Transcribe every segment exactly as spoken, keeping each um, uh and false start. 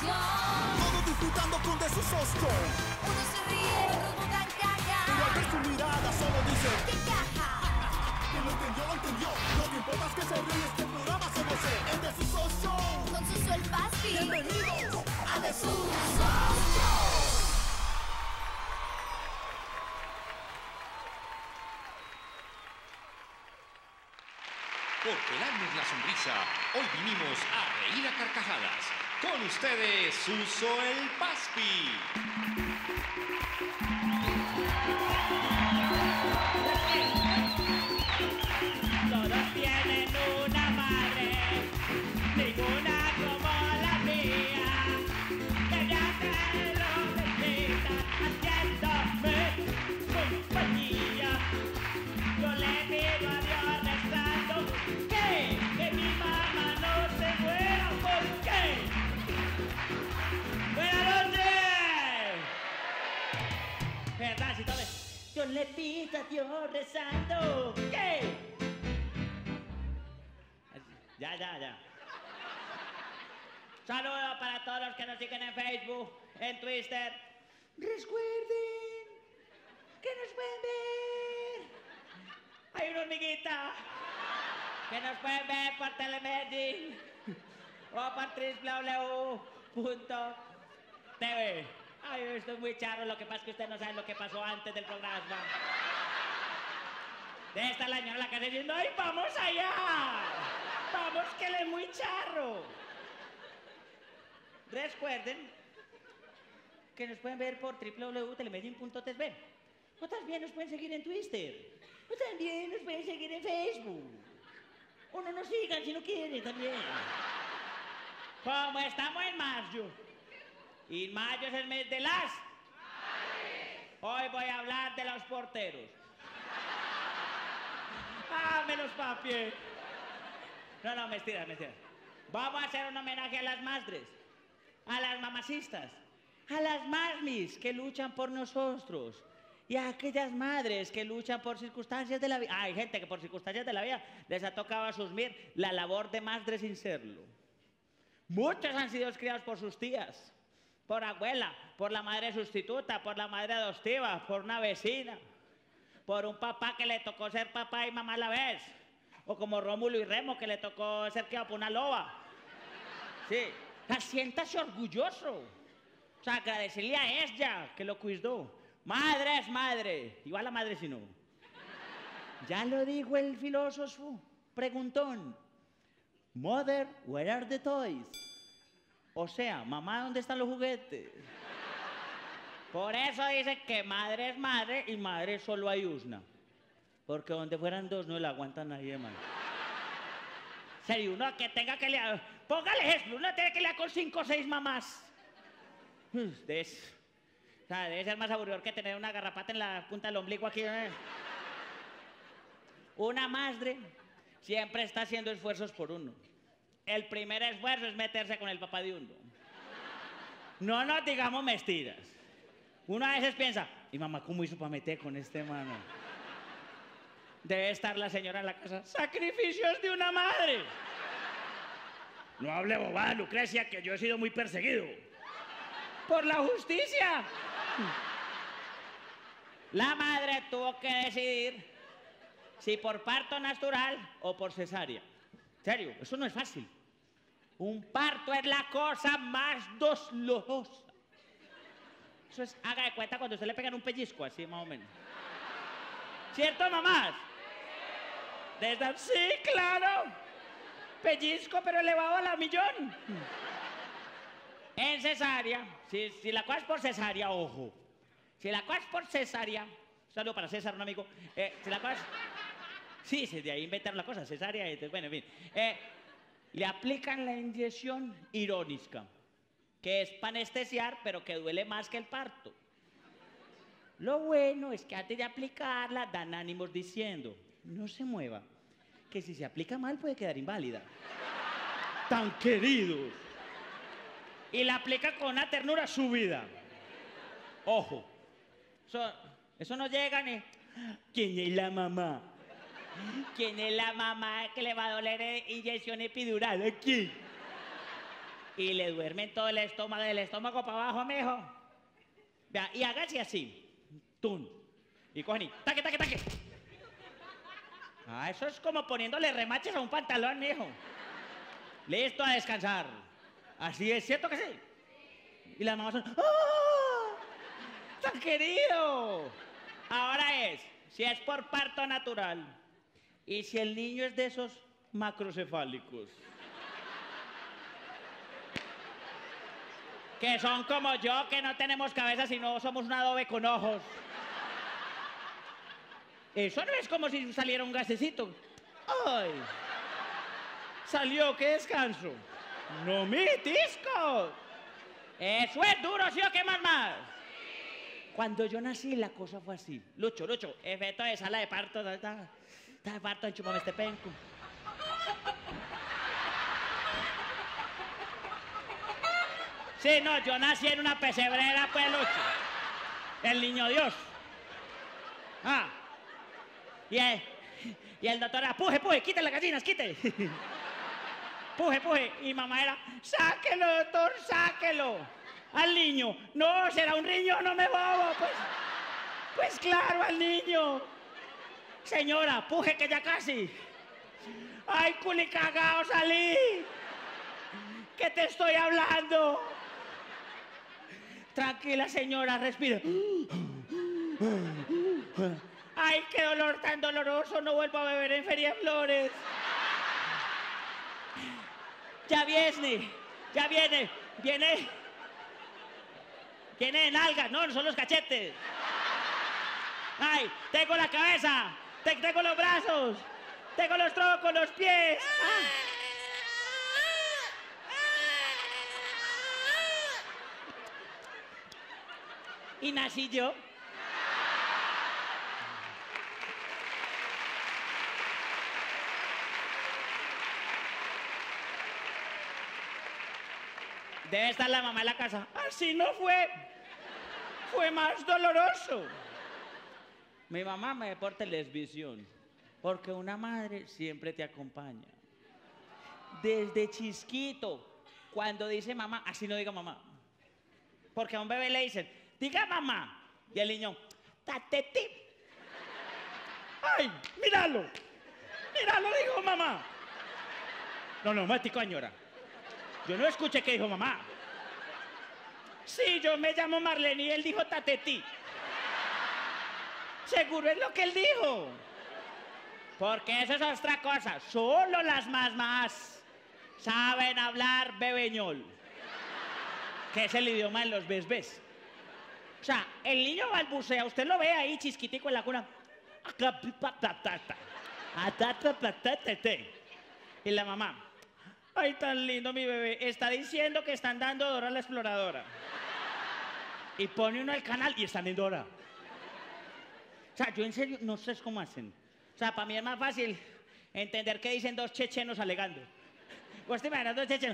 diversión. Todos disfrutando con de su sosto. Unos se ríen, otros botan caca. Pero al ver su mirada solo dice ¡Qué caja! que lo entendió, lo entendió. Lo que importa es que se ríe este programa somos el de su sosto. Con Suso el Paspi. Bienvenidos a De Suso Show. Por pelarnos la sonrisa, hoy vinimos a reír a carcajadas. Con ustedes, Suso el Paspi. Todos tienen una madre, ninguna como la mía. Ella se lo necesita haciéndome compañía. Yo le pido a Dios rezando que, que mi mamá no se muera. ¿Por qué? ¡Buenas noches! ¿Verdad? Si todos. Yo le pido a Dios rezando que. Ya, ya, ya. Saludos para todos los que nos siguen en Facebook, en Twitter. Recuerden que nos pueden ver. Hay una hormiguita que nos pueden ver por Telemedicine o por w w w punto t v. Ay, esto es muy charro, lo que pasa es que ustedes no saben lo que pasó antes del programa. De esta la señora la casa diciendo, ¡ay, vamos allá! ¡Vamos, que él es muy charro! Recuerden que nos pueden ver por w w w punto telemedicine punto t v. O también nos pueden seguir en Twitter. O también nos pueden seguir en Facebook. O no nos sigan si no quieren también. Como estamos en mayo, y mayo es el mes de las... Hoy voy a hablar de los porteros. ¡Ah, menos papi! No, no, mentiras, mentiras. Vamos a hacer un homenaje a las madres, a las mamacistas, a las masmis que luchan por nosotros y a aquellas madres que luchan por circunstancias de la vida. Ah, hay gente que por circunstancias de la vida les ha tocado asumir la labor de madre sin serlo. Muchos han sido criados por sus tías, por abuela, por la madre sustituta, por la madre adoptiva, por una vecina, por un papá que le tocó ser papá y mamá a la vez. O como Rómulo y Remo, que le tocó ser criado por una loba. Sí. O sea, siéntase orgulloso. O sea, agradecerle a ella que lo cuidó. Madre es madre. Igual la madre si no. Ya lo dijo el filósofo preguntón. Mother, where are the toys? O sea, mamá, ¿dónde están los juguetes? Por eso dice que madre es madre y madre solo hay una. Porque donde fueran dos no le aguantan nadie más. Serio, uno que tenga que liar. Póngale ejemplo, uno tiene que liar con cinco o seis mamás. De eso. O sea, debe ser más aburridor que tener una garrapata en la punta del ombligo aquí. ¿eh? Una madre siempre está haciendo esfuerzos por uno. El primer esfuerzo es meterse con el papá de uno. No nos digamos mentiras. Uno a veces piensa, ¿y mamá cómo hizo para meter con este mano? Debe estar la señora en la casa. ¡Sacrificios de una madre! No hable bobada, Lucrecia, que yo he sido muy perseguido. ¡Por la justicia! La madre tuvo que decidir si por parto natural o por cesárea. En serio, eso no es fácil. Un parto es la cosa más dolorosa. Eso es, haga de cuenta cuando usted le pegan un pellizco, así más o menos. ¿Cierto, mamás? Desde... Sí, claro. Pellizco, pero elevado a la millón. En cesárea, si, si la cosa es por cesárea, ojo. Si la cosa es por cesárea, un saludo para César, un amigo. Eh, si la cosa es... Sí, sí, de ahí inventaron la cosa, cesárea. Y, bueno, en fin. Eh, le aplican la inyección irónica, que es para anestesiar, pero que duele más que el parto. Lo bueno es que antes de aplicarla dan ánimos diciendo, no se mueva, que si se aplica mal puede quedar inválida. Tan queridos. Y la aplica con una ternura subida. Ojo, eso, eso no llega ni... ¿Quién es la mamá? ¿Quién es la mamá que le va a doler inyección epidural? ¿Quién? y le duermen todo el estómago, del estómago para abajo, mijo. Vea, y hágase así. Tun. Y cogen y taque, taque, taque. Ah, eso es como poniéndole remaches a un pantalón, mijo. Listo a descansar. Así es, ¿cierto que sí? Y las mamás son, ¡oh! ¡Tan querido! Ahora es, si es por parto natural y si el niño es de esos macrocefálicos, que son como yo, que no tenemos cabeza sino somos un adobe con ojos. Eso no es como si saliera un gasecito. ¡Ay! Salió, qué descanso. ¡No me disco! Eso es duro, ¿sí o qué más más? Cuando yo nací la cosa fue así. Lucho, Lucho, efecto de sala de parto. Está de parto, enchúpame este penco. Sí, no, yo nací en una pesebrera, pues, Lucho. El niño Dios. Ah. Y el, y el doctor era, puje, puje, quite las gallinas, quite. Puje, puje. Y mamá era, sáquelo, doctor, sáquelo. Al niño. No, será un riñón, no me bobo. Pues, pues claro, al niño. Señora, puje que ya casi. Ay, culicagao, salí. ¿Qué te estoy hablando? Tranquila, señora, respira. Ay, qué dolor tan doloroso, no vuelvo a beber en Feria de Flores. Ya viene, ya viene, viene. Viene en algas, no, no son los cachetes. Ay, tengo la cabeza, te- tengo los brazos, tengo los troncos, los pies. Ah. Y nací yo. Debe estar la mamá en la casa. Así no fue. Fue más doloroso. Mi mamá me ve por televisión, porque una madre siempre te acompaña. Desde chisquito, cuando dice mamá, así no diga mamá. Porque a un bebé le dicen, diga mamá. Y el niño, tateti. ¡Ay, míralo! ¡Míralo, dijo mamá! No, no, matico, señora. Yo no escuché que dijo mamá. Sí, yo me llamo Marlene y él dijo tateti. Seguro es lo que él dijo. Porque eso es otra cosa. Solo las mamás saben hablar bebeñol, que es el idioma de los bebés. O sea, el niño balbucea, usted lo ve ahí chisquitico en la cuna. Y la mamá, ay, tan lindo mi bebé, está diciendo que están dando Dora la Exploradora. Y pone uno el canal y están en Dora. O sea, yo en serio no sé cómo hacen. O sea, para mí es más fácil entender qué dicen dos chechenos alegando. ¿Vos te imaginas dos chechenos?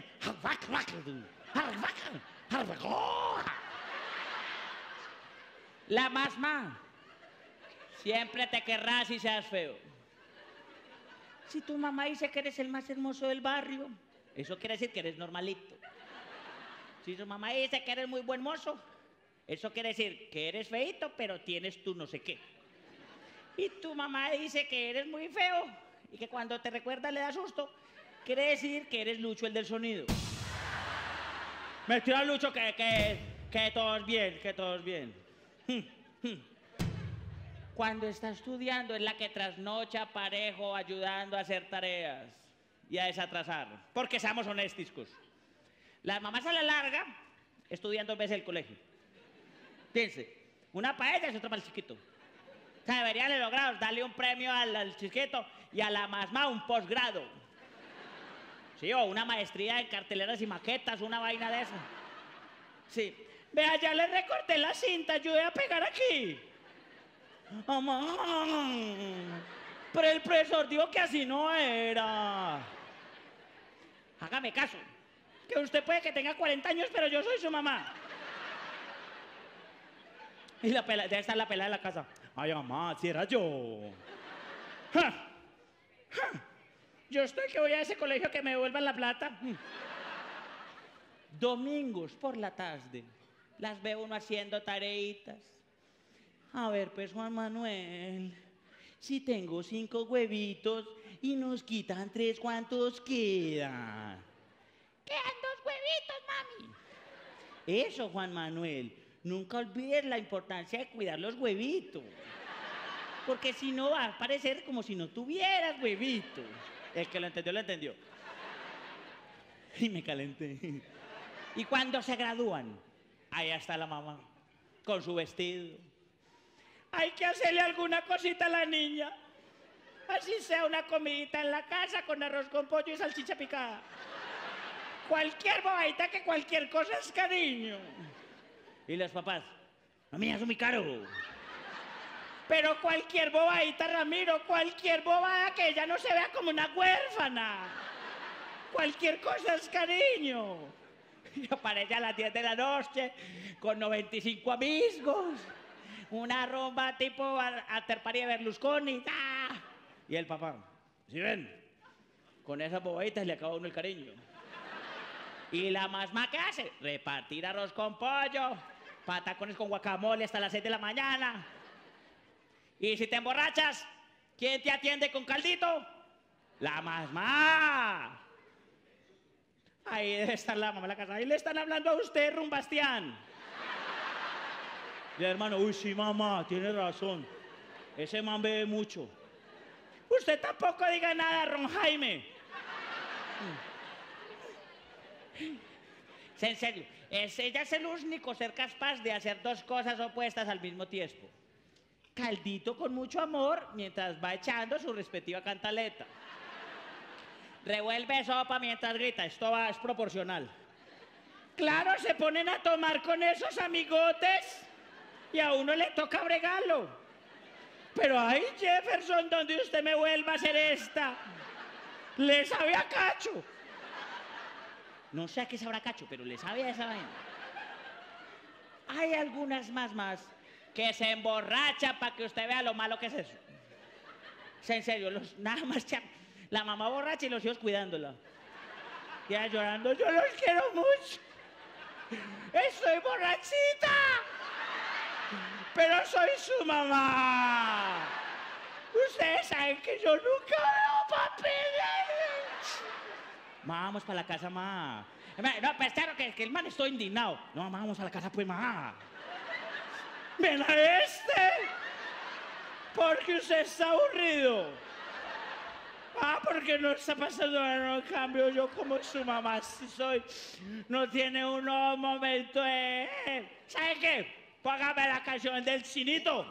La mamá siempre te querrá si seas feo. Si tu mamá dice que eres el más hermoso del barrio, eso quiere decir que eres normalito. Si tu mamá dice que eres muy buen mozo, eso quiere decir que eres feito, pero tienes tu no sé qué. Y tu mamá dice que eres muy feo y que cuando te recuerda le da susto, quiere decir que eres Lucho el del sonido. Me tira Lucho que, que, que todos bien, que todos bien. Cuando está estudiando es la que trasnocha parejo ayudando a hacer tareas y a desatrasar. Porque seamos honestiscos. Las mamás a la larga estudian dos veces el colegio. Fíjense, una para ellas y otra para el chiquito. O sea, deberían de lograr darle un premio al, al chiquito y a la mamá un posgrado. Sí, o una maestría en carteleras y maquetas, una vaina de esa. Sí. Vea, ya le recorté la cinta, ayude a pegar aquí. Mamá, pero el profesor dijo que así no era. Hágame caso, que usted puede que tenga cuarenta años, pero yo soy su mamá. Y la pela, debe estar la pelada de la casa. Ay, mamá, si era yo. Ja, ja. Yo estoy que voy a ese colegio que me devuelvan la plata. domingos por la tarde, las ve uno haciendo tareitas. A ver, pues, Juan Manuel, si tengo cinco huevitos y nos quitan tres, ¿cuántos quedan? Quedan dos huevitos, mami. Eso, Juan Manuel, nunca olvides la importancia de cuidar los huevitos. Porque si no va a parecer como si no tuvieras huevitos. El que lo entendió, lo entendió. Y me calenté. Y cuando se gradúan, ahí está la mamá, con su vestido. Hay que hacerle alguna cosita a la niña. Así sea una comidita en la casa con arroz con pollo y salchicha picada. Cualquier bobadita, que cualquier cosa es cariño. Y los papás, no, mira, eso es muy caro. Pero cualquier bobadita, Ramiro, cualquier bobada, que ella no se vea como una huérfana. Cualquier cosa es cariño. Y aparece a las diez de la noche con noventa y cinco amigos. Una rumba tipo after party de Berlusconi. ¡Ah! Y el papá, ¿sí ven? Con esas bobaditas le acaba uno el cariño. ¿Y la mamá qué hace? Repartir arroz con pollo, patacones con guacamole hasta las seis de la mañana. Y si te emborrachas, ¿quién te atiende con caldito? La mamá. Ahí debe estar la mamá en la casa. Ahí le están hablando a usted, Rumbastián. Y el hermano, uy, sí, mamá, tiene razón. Ese man bebe mucho. Usted tampoco diga nada, Ron Jaime. En serio, es, ella es el único ser capaz de hacer dos cosas opuestas al mismo tiempo. Caldito con mucho amor mientras va echando su respectiva cantaleta. Revuelve sopa mientras grita, esto va, es proporcional. Claro, se ponen a tomar con esos amigotes y a uno le toca bregarlo. Pero ay, Jefferson, donde usted me vuelva a hacer esta, le sabe a cacho. No sé a qué sabrá cacho, pero le sabe a esa vaina. Hay algunas más más que se emborracha para que usted vea lo malo que es eso. O sea, en serio, los, nada más cha- la mamá borracha y los hijos cuidándola. Ya llorando, yo los quiero mucho. Estoy borrachita, pero soy su mamá. Ustedes saben que yo nunca veo papeles. Vamos para la casa, ma. No, pues claro que, que el man estoy indignado. No, ma, vamos a la casa, pues, ma. Ven a este. Porque usted está aburrido. Ah, porque no está pasando nada. En cambio, yo como su mamá si soy, no tiene unos momentos de... ¿Sabe qué? Póngame la canción del Chinito.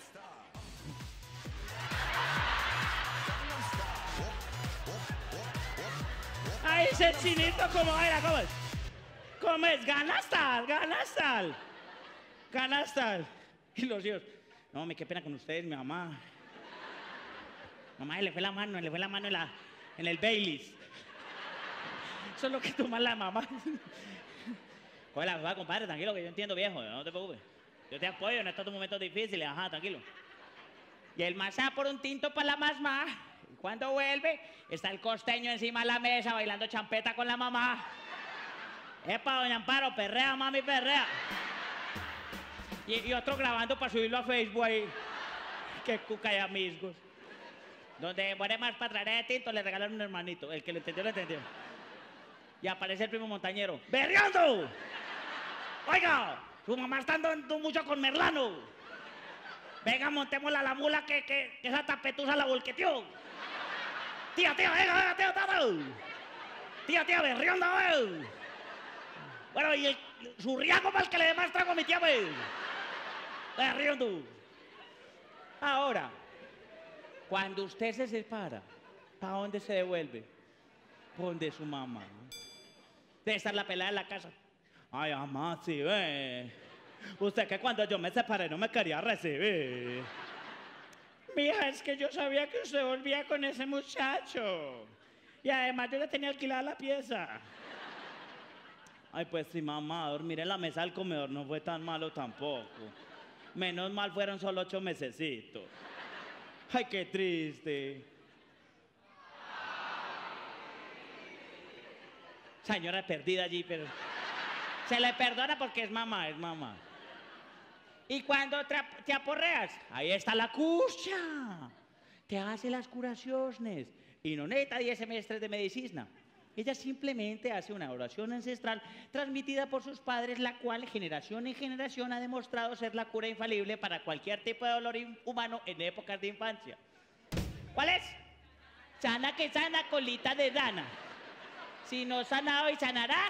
Ahí ese Chinito, como era, ¿cómo es? ¿Cómo es? Ganas tal, ganas tal. Ganas tal. Y los hijos, no, me qué pena con ustedes, mi mamá. Mamá, le fue la mano, le fue la mano en, la, en el Baileys. Eso es lo que toma la mamá. Coge la mamá, compadre, tranquilo, que yo entiendo, viejo, no te preocupes. Yo te apoyo en estos momentos difíciles, ajá, tranquilo. Y el más va por un tinto para la mamá. Y cuando vuelve, está el costeño encima de la mesa bailando champeta con la mamá. Epa, doña Amparo, perrea, mami, perrea. Y, y otro grabando para subirlo a Facebook ahí. Qué cuca y amigos. Donde muere más para traer de tinto, le regalan un hermanito. El que lo entendió, lo entendió. Y aparece el primo montañero. ¡Berreando! Oiga, su mamá está andando mucho con Merlano. Venga, montémosla a la mula que, que, que esa tapetusa la volqueteó. Tía, tía, venga, venga, tía, tía, tía. Tía, tía, berreando, eh. Bueno, y el, su riago para el que le dé más trago a mi tía, pues. Berreando. Ahora, cuando usted se separa, ¿para dónde se devuelve? ¿Por donde su mamá? Debe estar la pelada en la casa. Ay, mamá, sí, ve. Usted que cuando yo me separé no me quería recibir. Mija, es que yo sabía que usted volvía con ese muchacho. Y además yo le tenía alquilada la pieza. Ay, pues sí, mamá, dormir en la mesa del comedor no fue tan malo tampoco. Menos mal fueron solo ocho mesecitos. Ay, qué triste. Señora perdida allí, pero... Se le perdona porque es mamá, es mamá. Y cuando te, te aporreas, ahí está la cucha. Te hace las curaciones. Y no necesita diez semestres de medicina. Ella simplemente hace una oración ancestral transmitida por sus padres, la cual generación en generación ha demostrado ser la cura infalible para cualquier tipo de dolor humano en épocas de infancia. ¿Cuál es? Sana que sana, colita de rana. Si no sana hoy, sanará.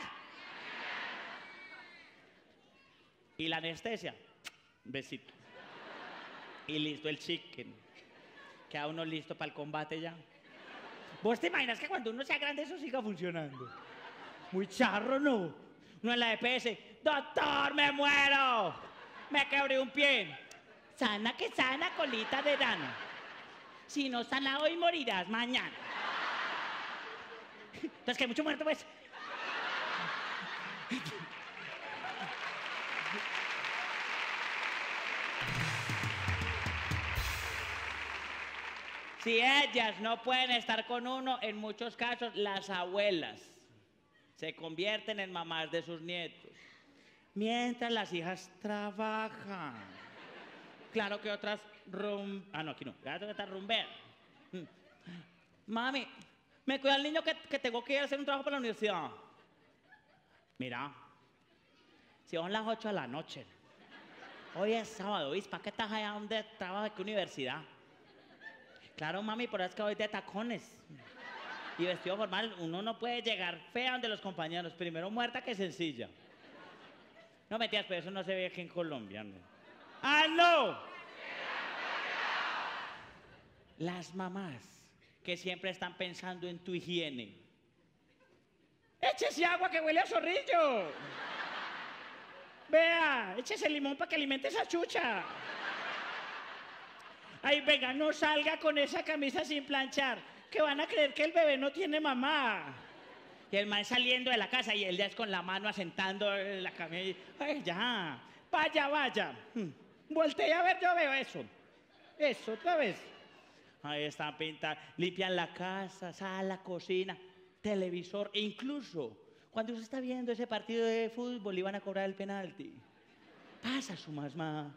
Y la anestesia. Besito. Y listo el chicken. Queda uno listo para el combate ya. ¿Vos te imaginas que cuando uno sea grande eso siga funcionando? Muy charro, ¿no? Uno en la E P S, doctor, me muero. Me quebré un pie. Sana que sana, colita de rana. Si no sana hoy, morirás mañana. Entonces, que hay mucho muerto, pues. Si ellas no pueden estar con uno, en muchos casos las abuelas se convierten en mamás de sus nietos. Mientras las hijas trabajan. Claro que otras rum... Ah, no, aquí no. Ya tengo que estar rumbeando. Mami, me cuida el niño que, que tengo que ir a hacer un trabajo para la universidad. Mira, si son las ocho de la noche. Hoy es sábado, ¿viste? ¿Para qué estás allá donde trabajas? ¿Qué universidad? Claro, mami, pero es que hoy de tacones y vestido formal uno no puede llegar fea donde los compañeros. Primero muerta que sencilla. No mentiras, pero eso no se ve aquí en Colombia, ¿no? ¡Ah, no! Las mamás que siempre están pensando en tu higiene. ¡Échese agua que huele a zorrillo! Vea, échese limón para que alimente esa chucha. Ay, venga, no salga con esa camisa sin planchar, que van a creer que el bebé no tiene mamá. Y el man saliendo de la casa y él ya es con la mano asentando en la camisa. Ay, ya, vaya, vaya. Voltea a ver, yo veo eso. Eso, otra vez. Ahí están pintadas, limpian la casa, sala, cocina, televisor, e incluso cuando usted está viendo ese partido de fútbol y van a cobrar el penalti, pasa su mamá.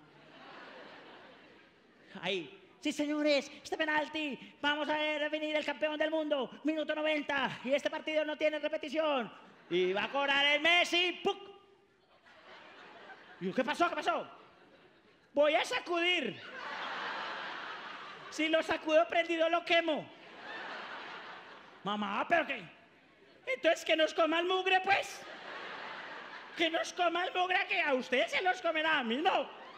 Ahí, sí señores, este penalti, vamos a ver venir el campeón del mundo, minuto noventa, y este partido no tiene repetición, y va a cobrar el Messi, ¡puc! Y yo, ¿qué pasó? ¿Qué pasó? Voy a sacudir. Si lo sacudo prendido lo quemo. Mamá, ¿pero qué? Entonces que nos coma el mugre, pues. Que nos coma el mugre, que a ustedes se los comerá, a mí no.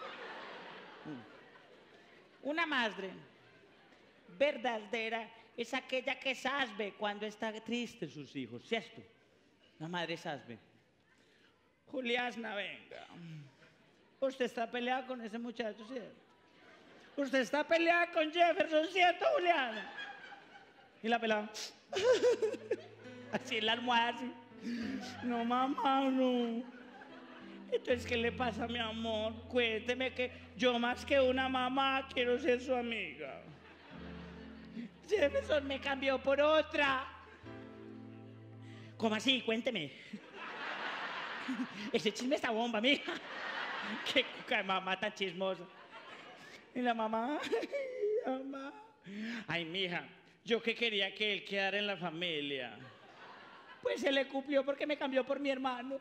Una madre verdadera es aquella que sabe cuando está triste sus hijos, ¿cierto? La madre sabe. Juliasna, venga. Usted está peleada con ese muchacho, ¿cierto? Usted está peleada con Jefferson, ¿cierto, Juliana? Y la pelada. Así en la almohada, así. No, mamá, no. Entonces, ¿qué le pasa, mi amor? Cuénteme, que yo más que una mamá quiero ser su amiga. Jefferson me cambió por otra. ¿Cómo así? Cuénteme. Ese chisme está bomba, mija. Qué cuca de mamá tan chismosa. Y la mamá, ay, mamá. Ay, mija, yo que quería que él quedara en la familia. Pues se le cumplió porque me cambió por mi hermano.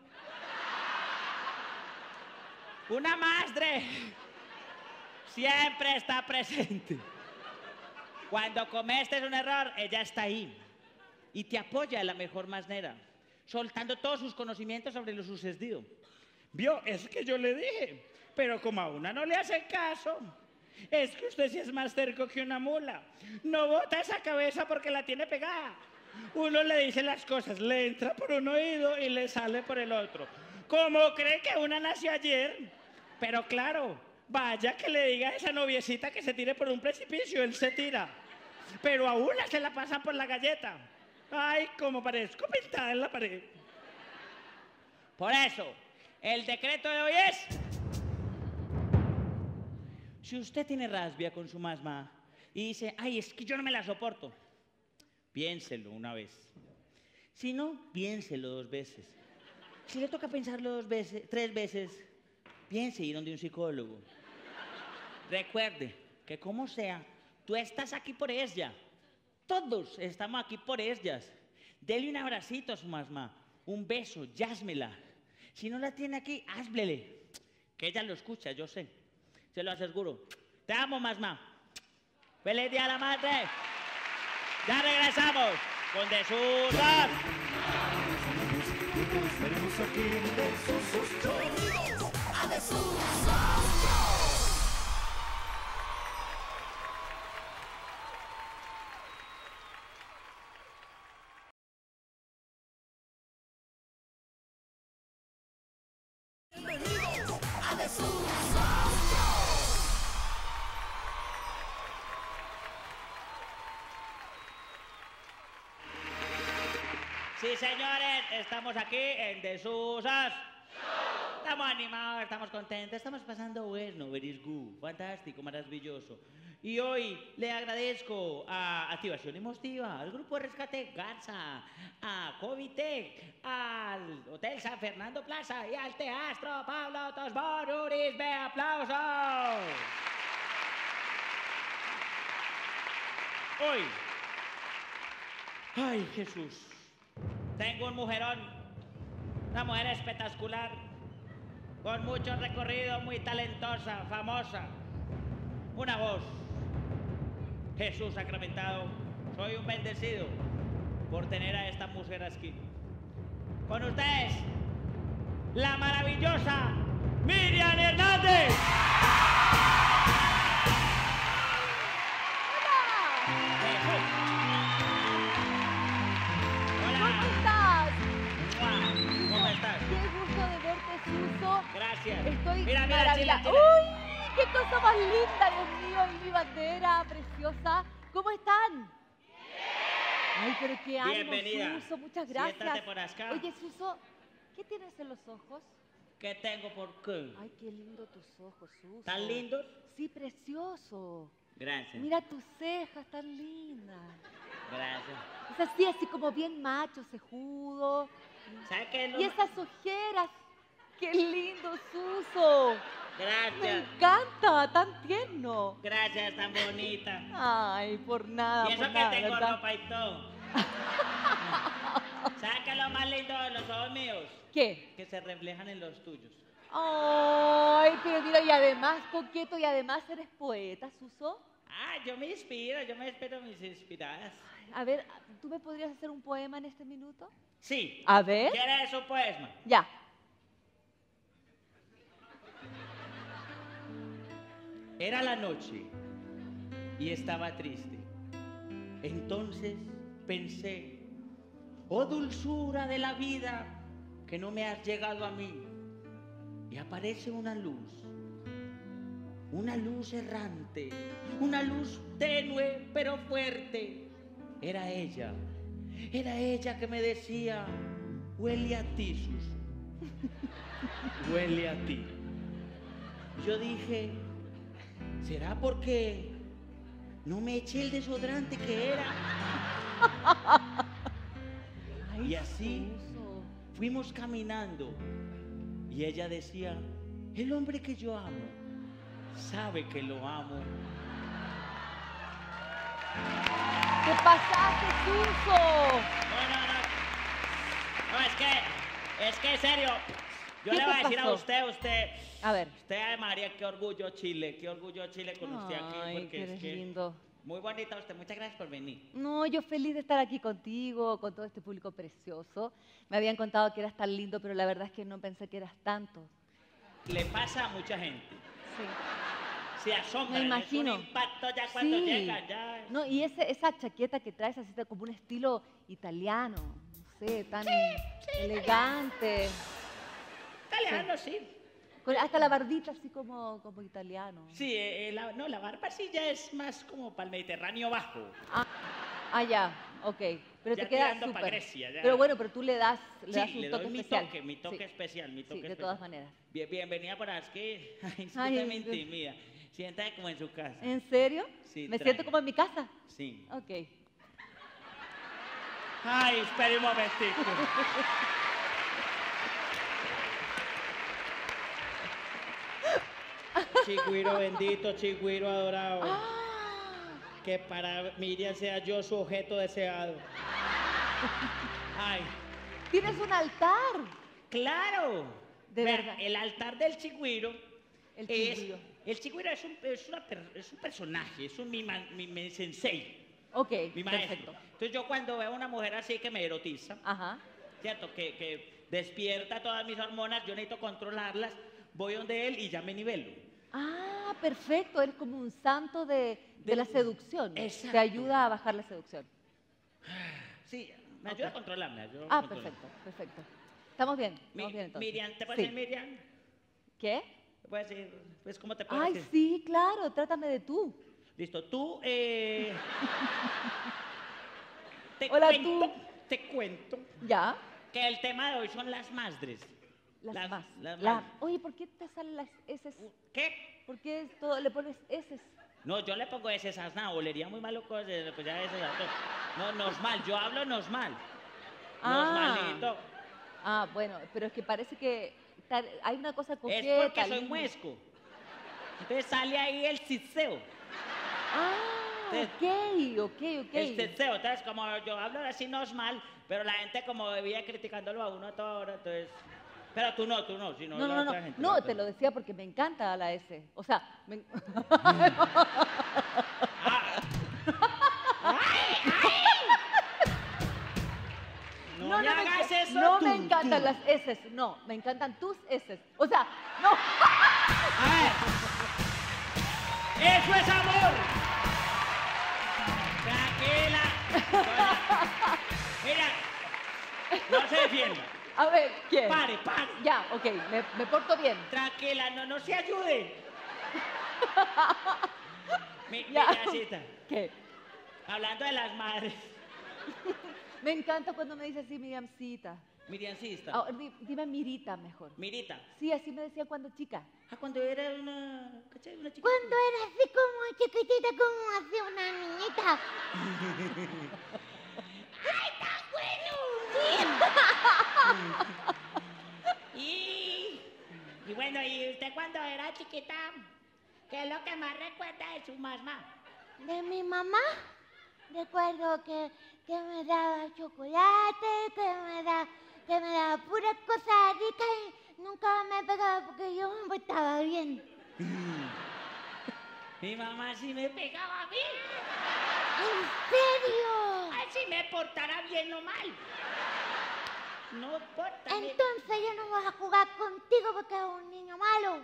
Una madre siempre está presente. Cuando cometes un error, ella está ahí y te apoya de la mejor manera, soltando todos sus conocimientos sobre lo sucedido. Vio, es que yo le dije, pero como a una no le hace caso, es que usted sí es más terco que una mula. No bota esa cabeza porque la tiene pegada. Uno le dice las cosas, le entra por un oído y le sale por el otro. ¿Cómo cree que una nació ayer? Pero claro, vaya que le diga a esa noviecita que se tire por un precipicio, él se tira. Pero a una se la pasan por la galleta. Ay, como parezco pintada en la pared. Por eso, el decreto de hoy es: si usted tiene rasbia con su mamá y dice, ay, es que yo no me la soporto, piénselo una vez. Si no, piénselo dos veces. Si le toca pensarlo dos veces, tres veces, piense ir donde un psicólogo. Recuerde que como sea, tú estás aquí por ella. Todos estamos aquí por ellas. Dele un abracito a su mamá, un beso, llásmela. Si no la tiene aquí, házblele. Que ella lo escucha, yo sé. Se lo aseguro. Te amo, mamá. ¡Feliz Día de la Madre! Ya regresamos con Desusas. A Desuso. Bienvenidos a Desuso. Sí, señores, estamos aquí en Desusas. Estamos animados, estamos contentos, estamos pasando bueno, very good, fantástico, maravilloso. Y hoy le agradezco a Activación Emotiva, al Grupo Rescate Garza, a Covitec, al Hotel San Fernando Plaza y al Teatro Pablo Tosbón Urisbe. ¡Aplausos! Hoy, ay Jesús, tengo un mujerón, una mujer espectacular, con mucho recorrido, muy talentosa, famosa, una voz. Jesús sacramentado, soy un bendecido por tener a esta mujer aquí. Con ustedes, la maravillosa Miriam Hernández. Jesús. Hola. ¿Cómo estás? Mua. ¿Cómo estás? Qué gusto de verte, Suso. Gracias. Estoy Mira, mira, maravillada. Chila, Chila. ¡Uy! ¡Qué cosa más linda, Dios mío! Y mi bandera preciosa. ¿Cómo están? Ay, pero qué ánimo, Bienvenida. Suso. Muchas gracias. Siéntate por acá. Oye, Suso, ¿qué tienes en los ojos? ¿Qué tengo por qué? Ay, qué lindo tus ojos, Suso. ¿Tan lindos? Sí, precioso. Gracias. Mira tus cejas tan lindas. Gracias. Es así, así como bien macho, cejudo. ¿Sabes qué? es lo Y ma- esas ojeras. ¡Qué lindo, Suso! Me Gracias. encanta, tan tierno. Gracias, tan bonita. Ay, por nada, Y eso por que nada, tengo ¿verdad? ropa y todo. ¿Sabes qué es lo más lindo de los ojos míos? ¿Qué? Que se reflejan en los tuyos. Ay, pero mira, y además coqueto, y además eres poeta, Suso. Ah, yo me inspiro, yo me espero mis inspiradas. A ver, ¿tú me podrías hacer un poema en este minuto? Sí. A ver. ¿Quieres un poema? Ya. Era la noche y estaba triste. Entonces pensé, oh dulzura de la vida, que no me has llegado a mí. Y aparece una luz, una luz errante, una luz tenue pero fuerte. Era ella, era ella que me decía, huele a ti, Sus. Huele a ti. Yo dije, ¿será porque no me eché el desodorante que era? Ay, Y así Suso. fuimos caminando y ella decía, el hombre que yo amo sabe que lo amo. ¿Qué pasaste, Suso? No, no, no. No, es que, es que en serio, yo ¿Qué le voy a te decir a pasó? usted, usted, A ver. usted, ay María, qué orgullo Chile, qué orgullo Chile con usted aquí, Ay, porque que es eres que lindo. muy bonita usted, muchas gracias por venir. No, yo feliz de estar aquí contigo, con todo este público precioso. Me habían contado que eras tan lindo, pero la verdad es que no pensé que eras tanto. Le pasa a mucha gente. Sí. Se asombran, Me imagino. es un impacto ya cuando Sí. llega, ya. No, y ese, esa chaqueta que traes así como un estilo italiano, no sé, tan elegante. Italiano, sí. Con hasta la barbita así como, como italiano. Sí, eh, eh, la, no, la barba sí ya es más como para el Mediterráneo bajo. Ah, ya, ok. Pero Ya te queda tirando pa' súper. Grecia, ya. Pero bueno, pero tú le das, le das Sí, un le toque doy mi especial. toque, mi toque Sí. especial, mi toque Sí, de especial. todas maneras. Bien, bienvenida por aquí. Ay, sí, Ay, usted me Dios. intimida. Siéntate como en su casa. ¿En serio? Sí, ¿Me trae. siento como en mi casa? Sí. Ok. Ay, espere un momentito. chigüiro bendito, chigüiro adorado. Ah, Que para Miriam sea yo su objeto deseado. Ay, tienes un altar. claro. De Vea, verdad. el altar del chigüiro. El es, chigüiro. El chigüiro es un, es, una per- es un personaje, es un mi, ma- mi, mi sensei, Ok, mi maestro. perfecto. Entonces yo cuando veo a una mujer así que me erotiza, Ajá. ¿cierto? Que, que despierta todas mis hormonas, yo necesito controlarlas, voy donde él y ya me nivelo. Ah, perfecto. Eres como un santo de, de De- la seducción. Exacto. Te ayuda a bajar la seducción. Sí, me ayuda Ok. a controlarme. me ayuda a Ah, controlarme. perfecto, perfecto. Estamos bien, Mi- estamos bien entonces. Miriam, ¿te puedes Sí. decir Miriam? ¿Qué? ¿Te puedes decir? Pues, ¿cómo te puedo Ay, decir? sí, claro, trátame de tú. Listo, tú, eh... te Hola, cuento, tú. te cuento ¿Ya? que el tema de hoy son las madres. Las, Las- más. las La- más. Oye, ¿por qué te salen las S? ¿Qué? ¿Por qué es todo le pones S? No, yo le pongo ese sasna, olería muy malo con ese, pues ya ese dato. No, normal, yo hablo normal. Ah. Normalito. Ah, bueno, pero es que parece que tal- hay una cosa Es coqueta. porque soy linda. muesco. Entonces sale ahí el ciceo. Ah, Te- ok, ok, ok. El ciceo. Entonces, como yo hablo así normal, pero la gente como vivía criticándolo a uno a toda hora, entonces... Pero tú no, tú no, sino No, la no, no, otra no, gente, no, la te otra. lo decía porque me encanta la S. O sea, me... No, me hagas enca- eso no tú, me encantan tú. las S, no, me encantan tus S. O sea, no. A ver. ¡Eso es amor! Tranquila. Mira, no se defienda. A ver, ¿qué? Pare, pare. Ya, ok, me, me porto bien. Tranquila, no, no se ayude. Mi, Ya. Miriamcita, ¿Qué? hablando de las madres. Me encanta cuando me dice así, Miriamcita. Miriamcita. Ah, di- dime Mirita mejor. Mirita. Sí, así me decían cuando chica. Ah, cuando era una... ¿Cachai? Una chica. Cuando era así como chiquitita, como así una niñita. Y, y bueno, ¿y usted cuando era chiquita? ¿Qué es lo que más recuerda de su mamá? De mi mamá, recuerdo que, que me daba chocolate, que me, da, que me daba puras cosas ricas y nunca me pegaba porque yo me portaba bien. Mi mamá sí me pegaba a mí. ¿En serio? Así me portara bien o mal. No importa. mi- Entonces yo no voy a jugar contigo porque eres un niño malo.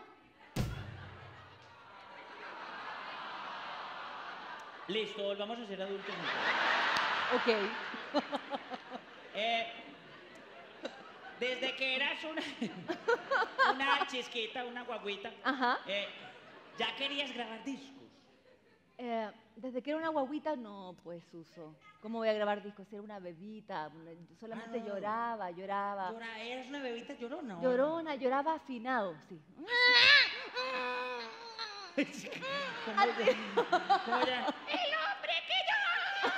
Listo, volvamos a ser adultos. Ok. Eh, desde que eras una, una chisquita, una guaguita, Ajá. eh, ya querías grabar discos. Eh, desde que era una guaguita, no, pues, uso. ¿Cómo voy a grabar discos? Si era una bebita, una- solamente Ah. lloraba, lloraba. Llora, eras una bebita llorona. ¿o? Llorona, lloraba afinado, sí. ¿Cómo ya? ¿Cómo ya? ¡El hombre que llora!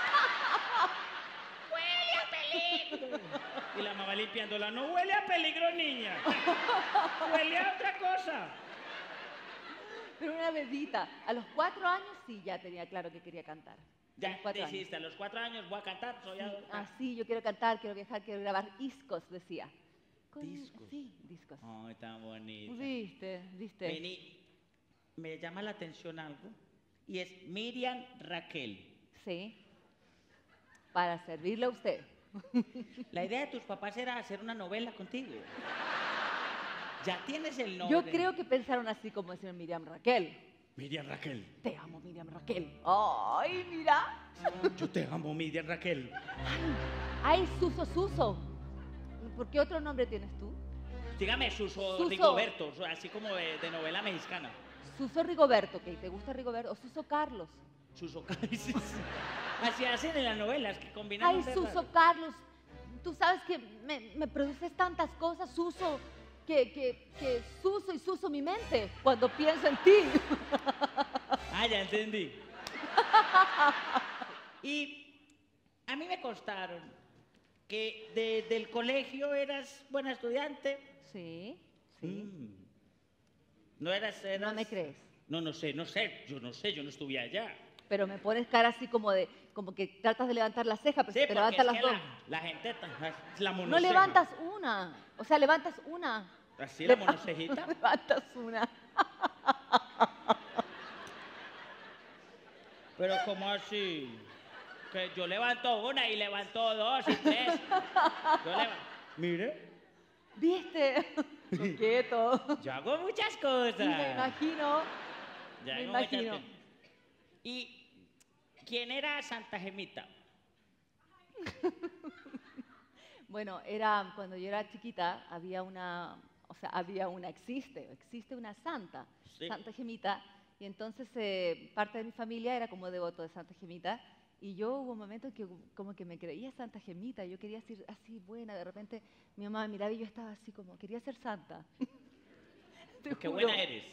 ¡Huele a peligro! Y la mamá limpiándola, no huele a peligro, niña. Huele a otra cosa. Pero una bebita. A los cuatro años sí ya tenía claro que quería cantar. A Ya los cuatro años. dijiste, a los cuatro años voy a cantar, soy adulta. Ah, sí, yo quiero cantar, quiero viajar, quiero grabar discos, decía. Con- Discos. Sí, discos. Ay, tan bonita. Viste, viste. Vení, me llama la atención algo, y es Miriam Raquel. Sí. Para servirle a usted. La idea de tus papás era hacer una novela contigo. Ya tienes el nombre. Yo creo que pensaron así como decir Miriam Raquel. Miriam Raquel. Te amo, Miriam Raquel. Ay, mira. Yo te amo, Miriam Raquel. Ay, Suso, Suso. ¿Por qué otro nombre tienes tú? Dígame, Suso, Suso. Rigoberto, así como de, de novela mexicana. Suso Rigoberto, que te gusta Rigoberto. O Suso Carlos. Suso Carlos. Así hacen en las novelas, que combinan. Ay, nombres Suso raros. Carlos. Tú sabes que me, me produces tantas cosas, Suso, que, que, que Suso y Suso mi mente cuando pienso en ti. Ah, ya entendí. Y a mí me constaron que desde el colegio eras buena estudiante. Sí, sí. Mm. No eras, eras... ¿No me crees? No, no sé, no sé, yo no sé, yo no estuve allá. Pero me pones cara así como de, como que tratas de levantar la ceja, pero Sí, si te porque levantas es las que dos. La, la gente, ta- es la No monoceja. levantas una. O sea, levantas una. ¿Así la Leva- monocejita? levantas una. Pero ¿cómo así? Que yo levanto una y levanto dos y tres. Yo levanto... Mire, ¿Viste? Quieto. yo hago muchas cosas. Sí, me imagino. Ya me hago muchas imagino. cosas. ¿Y quién era Santa Gemita? Bueno, era cuando yo era chiquita, había una, o sea, había una, existe, existe una santa, Sí. Santa Gemita, y entonces eh, parte de mi familia era como devoto de Santa Gemita, y yo hubo un momento que como que me creía Santa Gemita, yo quería ser así buena, de repente mi mamá me miraba y yo estaba así como, quería ser santa. Te Qué juro. buena eres.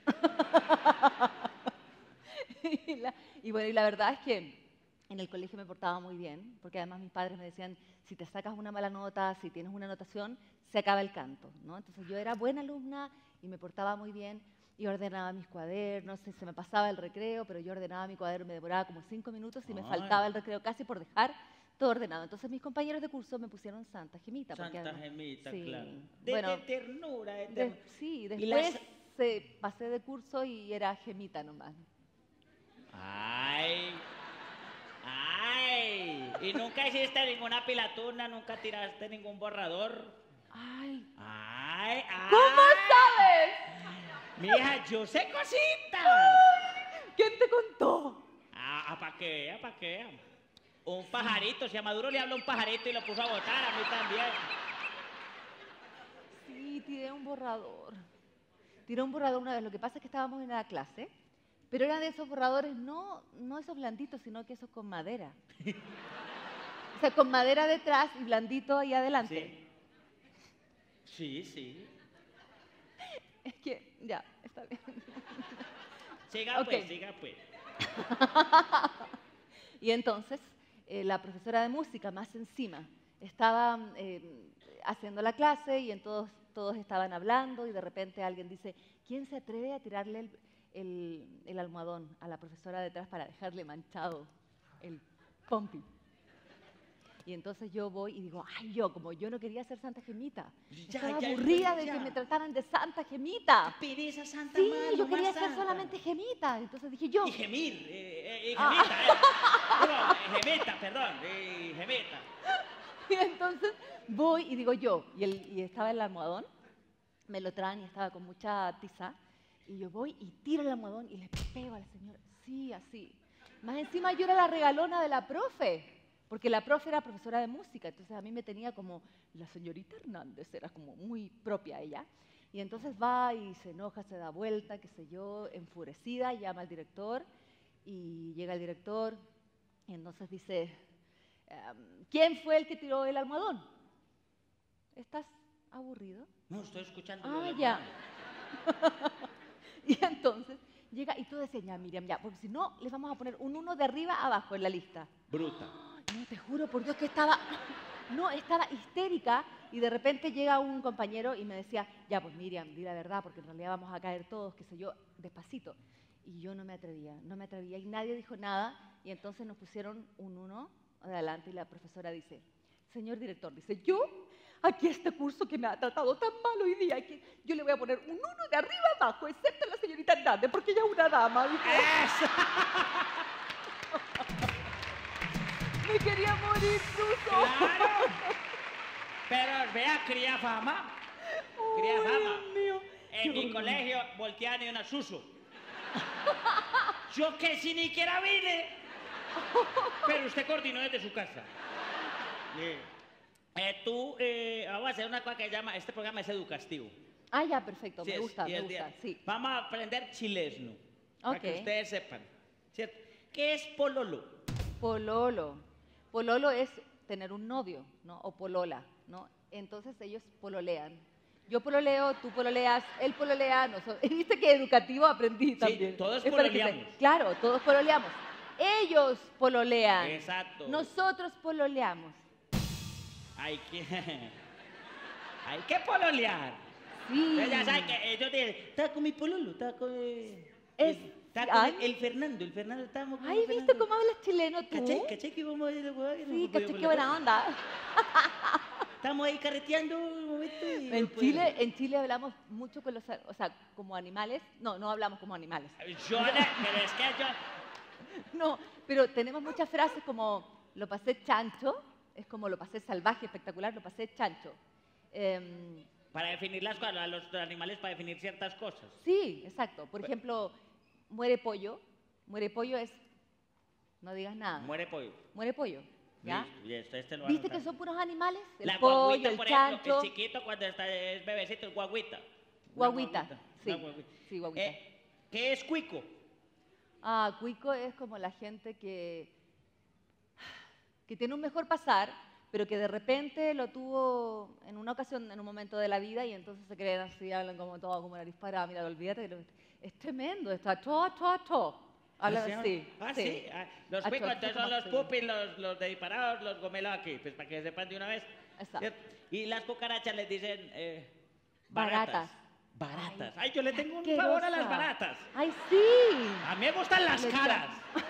y, la- y bueno, y la verdad es que en el colegio me portaba muy bien, porque además mis padres me decían, si te sacas una mala nota, si tienes una anotación, se acaba el canto, ¿no? Entonces yo era buena alumna y me portaba muy bien y ordenaba mis cuadernos, se, se me pasaba el recreo, pero yo ordenaba mi cuaderno, me demoraba como cinco minutos y me Ay. faltaba el recreo casi por dejar todo ordenado. Entonces mis compañeros de curso me pusieron Santa Gemita. porque Santa además- Gemita, sí, claro. De, bueno, de ternura, de de- ternura. sí, Y después las- eh, pasé de curso y era Gemita nomás. Ay, ay. ¿Y nunca hiciste ninguna pilatuna? ¿Nunca tiraste ningún borrador? Ay, Ay, ay. ¿cómo sabes? Mija, yo sé cositas. ¿Quién te contó? Ah, ¿para qué? ¿A para qué? Un pajarito, si a Maduro le habla un pajarito y lo puso a votar, a mí también. Sí, tiré un borrador. Tiré un borrador una vez. Lo que pasa es que estábamos en la clase, pero eran de esos borradores, no, no esos blanditos, sino que esos con madera. O sea, con madera detrás y blandito ahí adelante. Sí. Sí, sí. Es que, ya, está bien. Siga Ok. pues, siga pues. Y entonces, eh, la profesora de música, más encima, estaba eh, haciendo la clase y en todos, todos estaban hablando y de repente alguien dice, ¿quién se atreve a tirarle el, el- el almohadón a la profesora detrás para dejarle manchado el pompi? Y entonces yo voy y digo, ay, yo, como yo no quería ser Santa Gemita. Ya, Estaba ya, aburrida ya. de que me trataran de Santa Gemita. Pereza santa Sí, mano, yo quería más ser santa. solamente Gemita. Entonces dije yo, Y gemir, eh, eh, y Ah. gemita, eh. Perdón, eh, gemita, perdón, eh, gemita. y entonces voy y digo yo, y, el- y estaba el almohadón, me lo traen y estaba con mucha tiza, y yo voy y tiro el almohadón y le pego a la señora, sí, así. Más encima yo era la regalona de la profe, porque la profe era profesora de música, entonces a mí me tenía como, la señorita Hernández, era como muy propia ella. Y entonces va y se enoja, se da vuelta, qué sé yo, enfurecida, llama al director, y llega el director, y entonces dice, em, ¿quién fue el que tiró el almohadón? ¿Estás aburrido? No, estoy escuchando. Ah, lo de ya. la- Y entonces llega y tú decías, ya, Miriam, ya, porque si no, les vamos a poner un uno de arriba a abajo en la lista. Bruta. No, te juro por Dios que estaba, no, estaba histérica y de repente llega un compañero y me decía, ya, pues Miriam, di la verdad, porque en realidad vamos a caer todos, qué sé yo, despacito. Y yo no me atrevía, no me atrevía y nadie dijo nada y entonces nos pusieron un uno adelante y la profesora dice, señor director, dice, yo, aquí este curso que me ha tratado tan mal hoy día, que yo le voy a poner un uno de arriba abajo, excepto la señorita Hernández, porque ella es una dama. Dijo. ¡Eso! Me quería morir, Suso. ¡Claro! Pero vea, cría fama. Cría Ay, fama. Dios mío. En mi colegio voltean y una suso. Yo que si ni siquiera vine. Pero usted coordinó desde su casa. Eh, eh, tú, eh, vamos a hacer una cosa que se llama, este programa es educativo. Ah, ya, perfecto, Sí, me es- gusta, y me es gusta, de- sí. Vamos a aprender chilesno. Para que Ok. ustedes sepan. ¿Cierto? ¿Qué es pololo? Pololo. Pololo es tener un novio, ¿no? O polola, ¿no? Entonces ellos pololean. Yo pololeo, tú pololeas, él pololea, nosotros. ¿Viste qué educativo aprendí también? todos Es para que se- pololeamos. Claro, todos pololeamos. Ellos pololean. Exacto. Nosotros pololeamos. Hay que... Hay que pololear. Sí. Entonces ya saben que ellos dicen, estaba con mi pololo, estaba con... eh, Es- el- estaba con ay. el, el Fernando, el Fernando, estábamos con Ay, el ¿viste Fernando. cómo hablas chileno tú? ¿Cachai? ¿Cachai que vamos a ver la hueá? que no Sí, podíamos caché, por qué la buena casa? onda. Estamos ahí carreteando un momento y... En no podemos. Chile, en Chile hablamos mucho con los, o sea, como animales. No, no hablamos como animales. Yo, no- pero es que yo... No, pero tenemos muchas frases como lo pasé chancho, es como lo pasé salvaje, espectacular, lo pasé chancho. Em, Para definir las cosas, a los animales para definir ciertas cosas. sí, exacto. Por Pues- ejemplo, muere pollo. Muere pollo es, no digas nada. Muere pollo. Muere pollo, ¿ya? Listo, y esto, este lo va a ¿Viste que anotar. son puros animales? El La pollo, guaguita, el por ejemplo, chancho. el chiquito cuando está, es bebecito, es guaguita. Una Guaguita, sí, una guaguita. sí, guaguita. Eh, ¿Qué es cuico? Ah, cuico es como la gente que, que tiene un mejor pasar, pero que de repente lo tuvo en una ocasión, en un momento de la vida, y entonces se creen así, hablan como todo, como una disparada. Mira, olvídate, que lo- es tremendo, está todo, todo, todo. Hablan ¿Ah, así. Ah, sí. Ah, los Ah, cuicos, todo, entonces como son los así. pupis, los, los de disparados, los gomelos aquí, pues para que sepan de una vez. Exacto. ¿Cierto? Y las cucarachas les dicen eh, Baratas. baratas. Baratas. Ay, yo le tengo un Asquerosa. favor a las baratas. ¡Ay, sí! A mí me gustan las Le caras.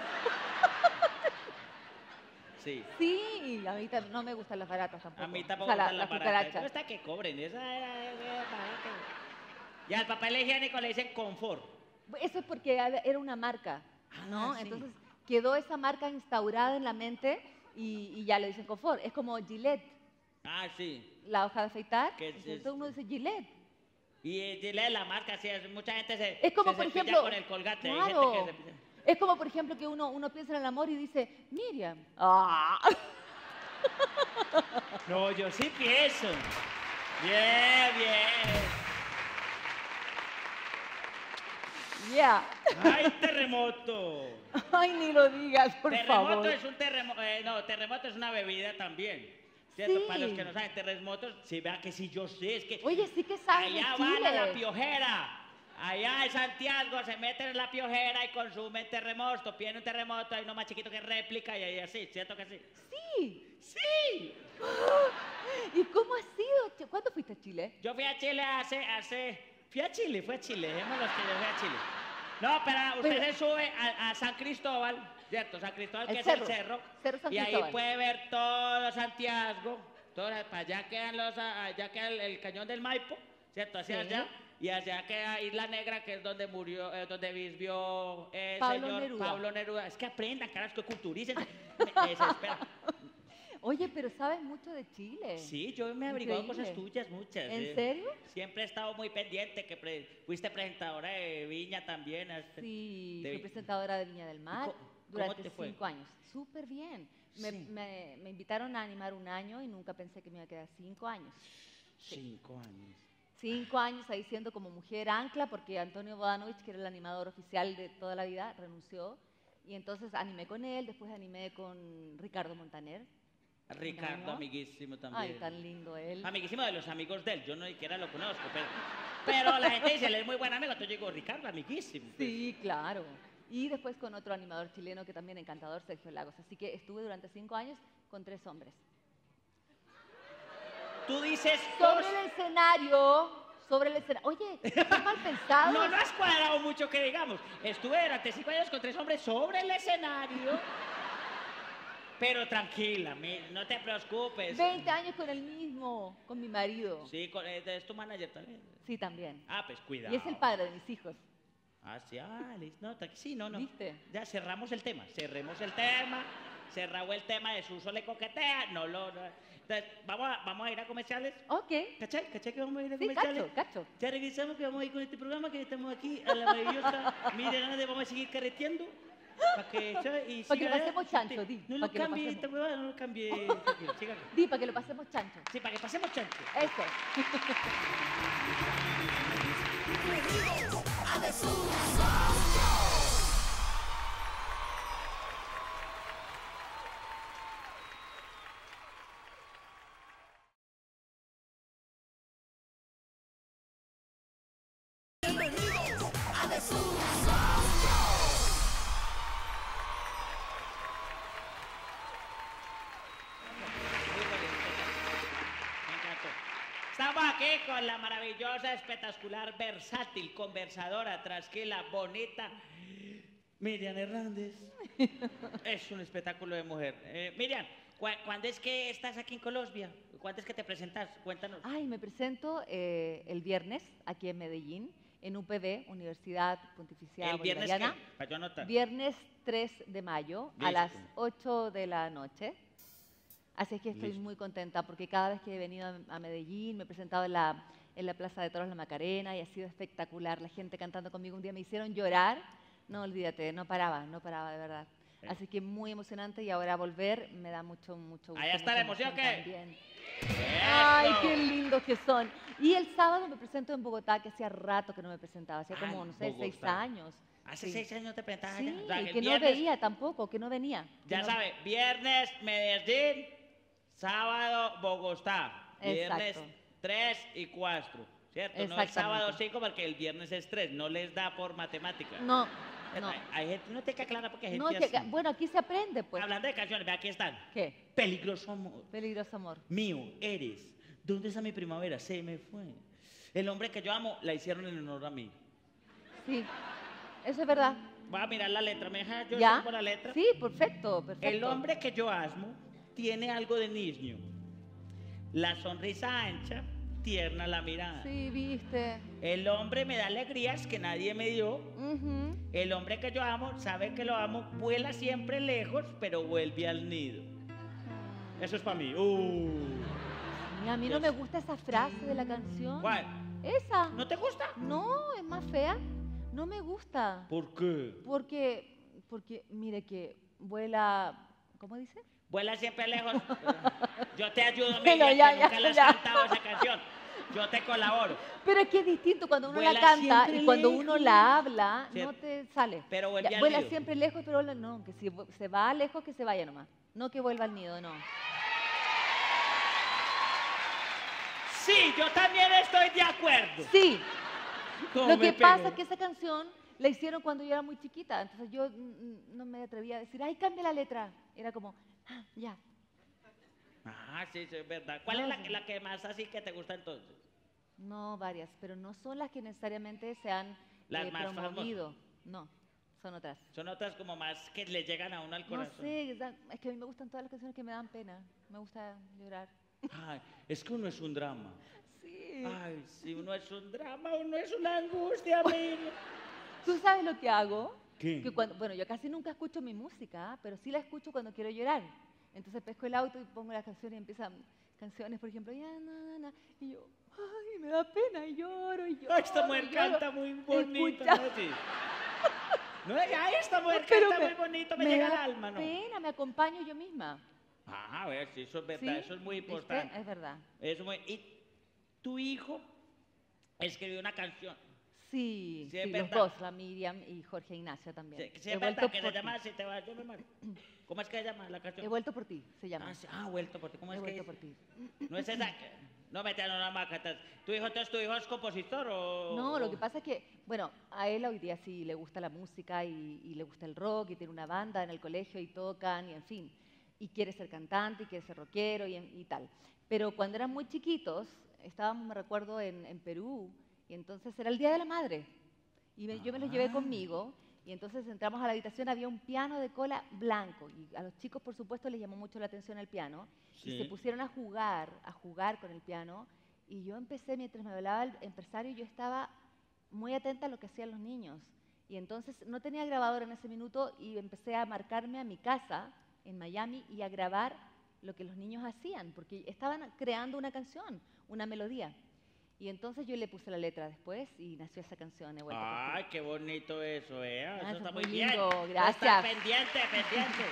Sí. Sí, a mí tam- no me gustan las baratas tampoco. A mí O tampoco sea, me la- gustan las las baratas. cucarachas. No está que cobren. Esa era, era barata. Y al papel higiénico le dicen confort. Eso es porque hab- era una marca, ¿no? Ah, sí. Entonces quedó esa marca instaurada en la mente y, y ya le dicen confort. Es como Gillette, Ah, sí. la hoja de afeitar. Que es- Entonces es- uno dice Gillette. Y eh, dile la marca, sí, es- mucha gente se, Es como, se por cepilla ejemplo, con el colgate. Hay claro, gente que se cepilla. es como, por ejemplo, que uno, uno piensa en el amor y dice, Miriam. Ah. No, yo sí pienso. Bien, bien. Yeah. ¡Ay, terremoto! Ay, ni lo digas, por terremoto favor. es un terremoto. no, terremoto es una bebida también. ¿Cierto? Sí. Para los que no saben, terremotos, si vean que sí, yo sé, es que. Oye, sí que sabes de allá van a la Chile. piojera. Allá en Santiago se meten en la piojera y consumen terremoto. Piden un terremoto, hay uno más chiquito que réplica y ahí así, ¿cierto que sí? Sí. ¡Sí! ¿Y cómo ha sido? Ch- ¿Cuándo fuiste a Chile? Yo fui a Chile hace, hace, fui a Chile, fui a Chile, dejémoslo que yo fui a Chile. No, pero usted Pero- se sube a, a San Cristóbal, ¿cierto? San Cristóbal, El que es cerro, el cerro. Cerro San y ahí Cristóbal. puede ver todo Santiago, todo, para allá quedan los, allá queda el, el cañón del Maipo, ¿cierto? Hacia Sí. allá. Y allá queda Isla Negra, que es donde murió, eh, donde vivió el Pablo señor Neruda. Pablo Neruda. Es que aprendan, caras, que culturicen. Me, me desespera. Oye, pero sabes mucho de Chile. Sí, yo me he averiguado Increíble. cosas tuyas, muchas. ¿En eh. serio? Siempre he estado muy pendiente, que pre- fuiste presentadora de Viña también. este, Sí, de fui Vi- presentadora de Viña del Mar ¿Y co- cómo durante te fue? cinco años. Súper bien. Me, Sí. me- me invitaron a animar un año y nunca pensé que me iba a quedar cinco años. Cinco años. Cinco años ahí siendo como mujer ancla porque Antonio Bodanovich, que era el animador oficial de toda la vida, renunció. Y entonces animé con él, después animé con Ricardo Montaner. Ricardo, ¿No? amiguísimo también. Ay, tan lindo él. Amiguísimo de los amigos de él, yo no siquiera lo conozco, pero, pero la gente dice, él es muy buen amigo, entonces yo digo, Ricardo, amiguísimo. pues. Sí, claro. Y después con otro animador chileno que también encantador, Sergio Lagos. Así que estuve durante cinco años con tres hombres. Tú dices Sobre cosas- el escenario, sobre el escenario. Oye, qué mal pensado. No, no has cuadrado mucho que digamos. Estuve durante cinco años con tres hombres sobre el escenario. Pero tranquila, mi- no te preocupes. veinte años con el mismo, con mi marido. Sí, con- eh, es tu manager también. Sí, también. Ah, pues cuidado. Y es el padre de mis hijos. Ah, sí, ah, listo. No, tranqui- sí, no, no. ¿Viste? Ya cerramos el tema, cerremos el tema, cerrado el tema de Suso le coquetea, no lo... no. Entonces, ¿vamos a, vamos a ir a comerciales? Ok. ¿Cachai? ¿Cachai que vamos a ir a Sí, comerciales? cacho, cacho. Ya regresamos que vamos a ir con este programa, que estamos aquí a la maravillosa Miriam Hernández, vamos a seguir carreteando. Para que, ¿sabes? Y Pa' que siga, pasemos ¿eh? chancho, Sí, di, No pa' lo que lo cambie pasemos. esta huevada, no lo cambie. tranquilo, siga aquí. Di, para que lo pasemos chancho. Sí, para que pasemos chancho. Eso. Muy bonito, me encantó. Estamos aquí con la maravillosa, espectacular, versátil, conversadora, trasquila, bonita Miriam Hernández. Es un espectáculo de mujer. Eh, Miriam, ¿cu ¿cuándo es que estás aquí en Colombia? ¿Cuándo es que te presentas? Cuéntanos. Ay, me presento eh, el viernes aquí en Medellín, en U P B, Universidad Pontificia ¿El viernes Bolivariana. qué? Para yo anotar. Viernes tres de mayo a Listo. las ocho de la noche. Así es que estoy Listo. muy contenta porque cada vez que he venido a a Medellín me he presentado en la, en la Plaza de Toros La Macarena y ha sido espectacular. La gente cantando conmigo un día me hicieron llorar. No, olvídate, no paraba, no paraba de verdad. Sí. Así que muy emocionante y ahora volver me da mucho, mucho gusto. Ahí está la mucha emoción, ¿qué? también. ¡Eso! Ay, qué lindos que son. Y el sábado me presento en Bogotá, que hacía rato que no me presentaba, hacía como, Ay, no sé, seis Bogotá. años. Hace Sí. seis años te presentabas Sí, allá. O sea, el que no viernes- veía tampoco, que no venía. que Ya no- sabe, viernes Medellín, sábado Bogotá. Viernes Exacto. tres y cuatro, ¿cierto? No el Exactamente. sábado cinco porque el viernes es tres, no les da por matemática. No, no. Hay, hay gente, no te que aclarar porque hay gente No, que- así. bueno, aquí se aprende, pues. Hablando de canciones, ve aquí están. ¿Qué? Peligroso amor. Peligroso amor. Mío, eres. ¿Dónde está mi primavera? Se me fue. El hombre que yo amo la hicieron en honor a mí. Sí, eso es verdad. Voy a mirar la letra, ¿me deja yo ¿Ya? por la letra? Sí, perfecto, perfecto. El hombre que yo amo tiene algo de niño. La sonrisa ancha, tierna la mirada. Sí, viste. El hombre me da alegrías que nadie me dio. Ujú. El hombre que yo amo sabe que lo amo, vuela siempre lejos, pero vuelve al nido. Eso es para mí. Uh. Y a mí no me gusta esa frase de la canción. ¿Cuál? Esa. ¿No te gusta? No, es más fea. No me gusta. ¿Por qué? Porque, porque, mire que vuela, ¿cómo dice? Vuela siempre lejos. Yo te ayudo, Bueno, Miriam, ya, que ya, nunca le has ya. cantado esa canción. Yo te colaboro. Pero es que es distinto cuando uno Vuela la canta siempre y cuando uno lejos. la habla, Cierto. no te sale. Pero vuelve Ya, al vuela nido. siempre lejos, pero vuelve- no, que si vu- se va lejos, que se vaya nomás. No que vuelva al nido, no. Sí, yo también estoy de acuerdo. Sí, ¿Cómo lo me que pegó? pasa es que esa canción la hicieron cuando yo era muy chiquita, entonces yo mm, no me atrevía a decir, ay, cambia la letra. Era como, ah, ya. Ah, sí, sí, es verdad. ¿Cuál No, es la, sí. que- la que más así que te gusta entonces? No, varias, pero no son las que necesariamente se han Las eh, más famosas. promovido. No, son otras. Son otras como más que le llegan a uno al No corazón. sé, es da- es que a mí me gustan todas las canciones que me dan pena. Me gusta llorar. Ay, es que uno es un drama. Sí. Ay, sí, uno es un drama, uno es una angustia, Miriam. ¿Tú sabes lo que hago? ¿Qué? Que cuando, bueno, yo casi nunca escucho mi música, ¿ah? Pero sí la escucho cuando quiero llorar. Entonces pesco el auto y pongo las canciones y empiezan canciones, por ejemplo, ya, na, na, na, y yo, ay, me da pena, y lloro, y lloro. Ay, esta mujer y lloro. canta muy bonito, Escucha. ¿no? Sí. No, ya, esta mujer Pero canta me- muy bonito, me, me llega da al alma, ¿no? pena, me acompaño yo misma. Ah, a ver, sí, eso es verdad, ¿Sí? eso es muy ¿Viste? importante. Es verdad. Eso muy... Y tu hijo escribió una canción. Sí, Sí, sí, es los verdad. dos, la Miriam y Jorge Ignacio también. Sí, sí, He es vuelto verdad que por se ti. llama Si te vas, yo me muero. ¿Cómo es que se llama la canción? He vuelto por ti, se llama. Ah, sí, ah, vuelto por ti. ¿Cómo He es que vuelto dice? por ti. No es esa. que- No, mete a una maca. ¿Tu hijo, entonces, tu hijo es compositor o...? No, lo o- que pasa es que, bueno, a él hoy día sí le gusta la música y, y le gusta el rock y tiene una banda en el colegio y tocan y en fin. Y quiere ser cantante y quiere ser rockero y, en- y tal. Pero cuando eran muy chiquitos, estábamos, me recuerdo, en, en Perú y entonces era el Día de la Madre. Y me- yo me los llevé Ah. conmigo y entonces entramos a la habitación, había un piano de cola blanco y a los chicos, por supuesto, les llamó mucho la atención el piano y Sí. se pusieron a jugar, a jugar con el piano y yo empecé, mientras me hablaba el empresario, yo estaba muy atenta a lo que hacían los niños y entonces no tenía grabadora en ese minuto y empecé a marcarme a mi casa en Miami y a grabar lo que los niños hacían porque estaban creando una canción, una melodía. Y entonces yo le puse la letra después y nació esa canción. He vuelto por ti. Ay, qué bonito eso, ¿eh? Ah, Eso eso está es muy muy bien. lindo, Está gracias. pendiente, pendiente.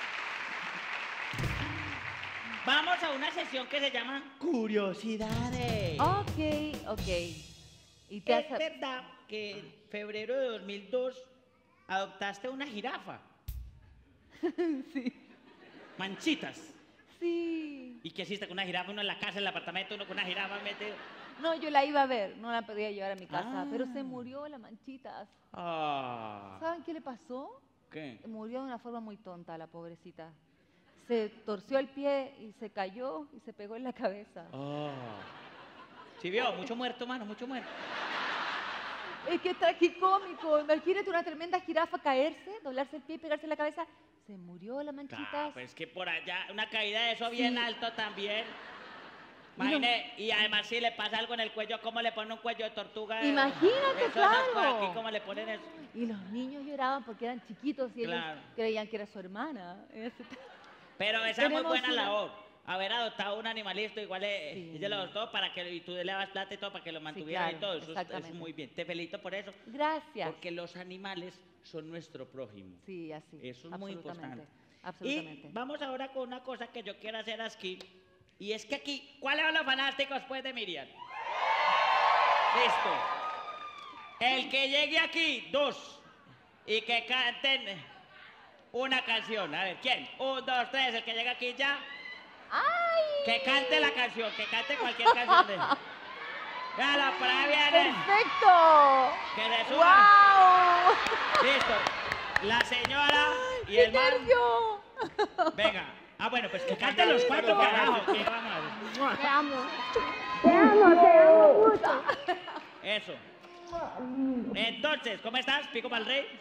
Vamos a una sesión que se llama Curiosidades. Ok, ok. Y te ¿Es hace... verdad que en febrero de dos mil dos adoptaste una jirafa? Sí. Manchitas. Sí. ¿Y qué hiciste con una jirafa? Uno en la casa, en el apartamento, uno con una jirafa metido. No, yo la iba a ver, no la podía llevar a mi casa, Ah. pero se murió la manchitas. Ah. ¿Saben qué le pasó? ¿Qué? Murió de una forma muy tonta la pobrecita. Se torció el pie y se cayó y se pegó en la cabeza. Ah. ¿Sí vio? Mucho muerto, mano, mucho muerto. Es que es tragicómico. Imagínate una tremenda jirafa caerse, doblarse el pie y pegarse en la cabeza. Se murió la manchita. Claro, pues es que por allá, una caída de eso bien Sí. alto también. Y no- Imagine, y además si le pasa algo en el cuello, ¿cómo le ponen un cuello de tortuga? Imagínate, Eso, esas por claro. aquí, ¿cómo le ponen eso? Y los niños lloraban porque eran chiquitos y Claro. ellos creían que era su hermana. Ese- Pero esa es muy Tenemos buena una- labor. Haber adoptado un animalito, igual eh, Sí. ella lo adoptó para que y tú le das plata y todo para que lo mantuviera claro, y todo. Eso, es- eso es exactamente. muy bien. Te felicito por eso. Gracias. Porque los animales son nuestro prójimo. Sí, así. Eso es muy absolutamente, importante. Absolutamente. Y vamos ahora con una cosa que yo quiero hacer aquí. Y es que aquí, ¿cuáles son los fanáticos pues de Miriam? Listo. El que llegue aquí, dos. Y que canten una canción. A ver, ¿quién? Un, dos, tres. El que llegue aquí ya. ¡Ay! Que cante la canción, que cante cualquier canción de... Véala, por ahí viene. ¡Perfecto! Que se suba. ¡Wow! Listo. La señora y ¡Qué el man. nervio! Venga. Ah, bueno, pues que canten los cuatro, carajo. que vamos a ver. Te amo. Eso. Entonces, ¿cómo estás? ¿Pico para el rey?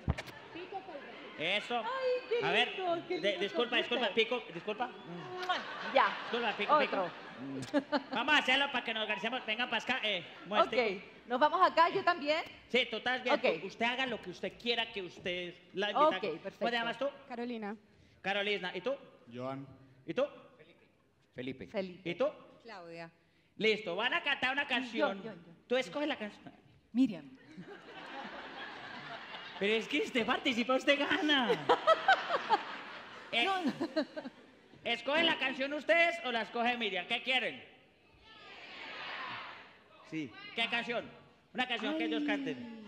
Eso. Ay, qué A ver, lindo, qué de- lindo disculpa, disculpa, compite. pico, disculpa. Ya. Disculpa, pico, Otro. pico. Vamos a hacerlo para que nos organicemos. Venga, para acá. Eh, muestre. Ok. ¿Nos vamos acá? ¿Yo también? Sí, tú estás bien. Ok. Usted haga lo que usted quiera que usted la invita. Ok, perfecto. ¿Cómo te llamas tú? Carolina. Carolina. ¿Y tú? Joan. ¿Y tú? Felipe. Felipe. ¿Y tú? Claudia. Listo, van a cantar una canción. yo, yo. Tú escoges la canción. Miriam. Pero es que usted participa, usted gana. Eh, ¿Escogen la canción ustedes o la escoge Miriam? ¿Qué quieren? Sí. ¿Qué canción? Una canción que ellos canten.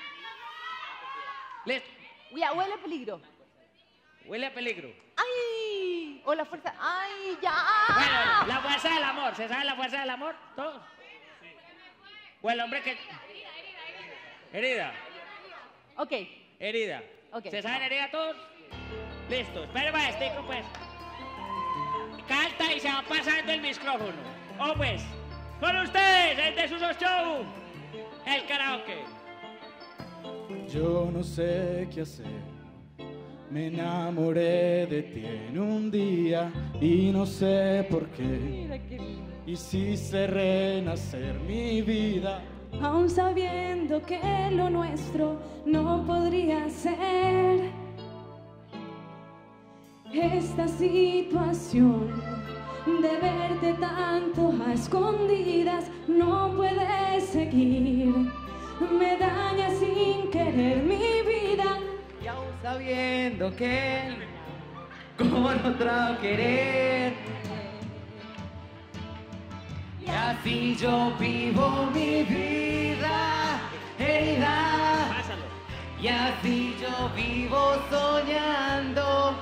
Listo. Ya, huele a peligro. Huele a peligro. ¡Ay! O la fuerza. ¡Ay, ya! Bueno, la fuerza del amor. ¿Se sabe la fuerza del amor? ¿Todos? O el hombre que... Herida. Ok. Herida. Ok. ¿Se saben herida todos? Listo. Espera, maestico, pues. Canta y se va pasando el micrófono. Oh, pues. Con ustedes, el de Suso Show. El karaoke. Yo no sé qué hacer. Me enamoré de ti en un día y no sé por qué. Mira qué lindo. Hiciste renacer mi vida. Aún sabiendo que lo nuestro no podría ser. Esta situación de verte tanto a escondidas no puede seguir. Me daña sin querer mi vida. Y aún sabiendo que él con otro querer. Y así yo vivo mi vida herida. Pásalo. Y así yo vivo soñando.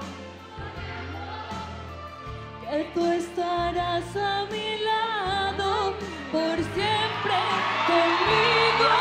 Que tú estarás a mi lado por siempre conmigo.